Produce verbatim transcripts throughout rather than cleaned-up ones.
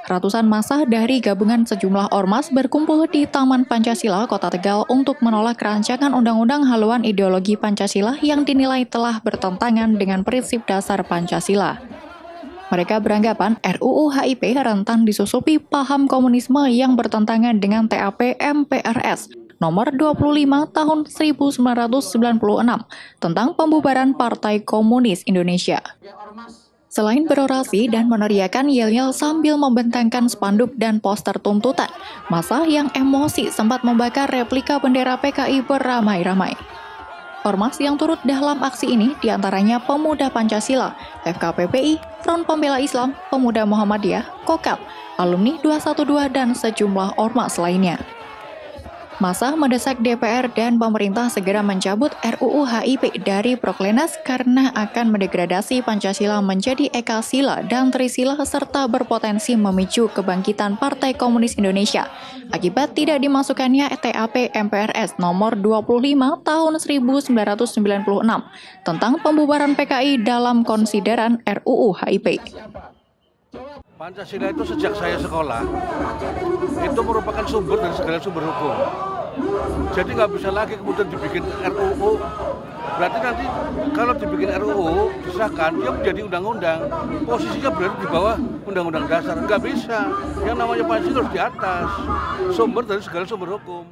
Ratusan massa dari gabungan sejumlah ormas berkumpul di Taman Pancasila, Kota Tegal untuk menolak rancangan undang-undang haluan ideologi Pancasila yang dinilai telah bertentangan dengan prinsip dasar Pancasila. Mereka beranggapan R U U H I P rentan disusupi paham komunisme yang bertentangan dengan T A P M P R S nomor dua puluh lima tahun seribu sembilan ratus sembilan puluh enam tentang pembubaran Partai Komunis Indonesia. Selain berorasi dan meneriakan yel-yel sambil membentangkan spanduk dan poster tuntutan, massa yang emosi sempat membakar replika bendera P K I beramai-ramai. Ormas yang turut dalam aksi ini diantaranya Pemuda Pancasila, F K P P I, Front Pembela Islam, Pemuda Muhammadiyah, Kokap, alumni dua satu dua, dan sejumlah ormas lainnya. Massa mendesak D P R dan pemerintah segera mencabut R U U H I P dari Proklenas karena akan mendegradasi Pancasila menjadi Ekasila dan Trisila serta berpotensi memicu kebangkitan Partai Komunis Indonesia akibat tidak dimasukkannya T A P M P R S nomor dua puluh lima tahun seribu sembilan ratus sembilan puluh enam tentang pembubaran P K I dalam konsideran R U U H I P. Pancasila itu sejak saya sekolah, itu merupakan sumber dari segala sumber hukum. Jadi nggak bisa lagi kemudian dibikin R U U, berarti nanti kalau dibikin R U U, disahkan, dia menjadi undang-undang, posisinya berada di bawah undang-undang dasar. Nggak bisa, yang namanya Pancasila harus di atas, sumber dari segala sumber hukum.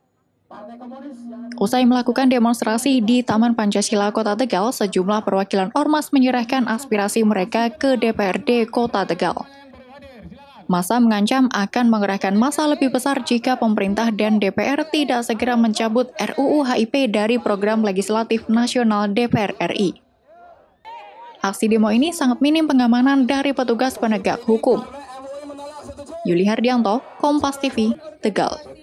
Usai melakukan demonstrasi di Taman Pancasila Kota Tegal, sejumlah perwakilan ormas menyerahkan aspirasi mereka ke D P R D Kota Tegal. Massa mengancam akan mengerahkan massa lebih besar jika pemerintah dan D P R tidak segera mencabut R U U H I P dari program legislatif nasional D P R R I. Aksi demo ini sangat minim pengamanan dari petugas penegak hukum. Yuli Hardianto, Kompas T V, Tegal.